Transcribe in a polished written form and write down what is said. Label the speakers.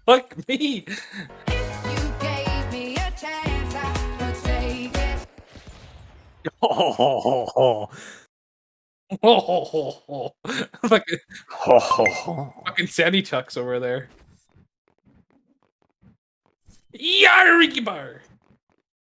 Speaker 1: Fuck me.
Speaker 2: You gave me a chance, I would take it.
Speaker 1: Oh, fucking, fucking Sandy Chucks over there. Yarriky bar.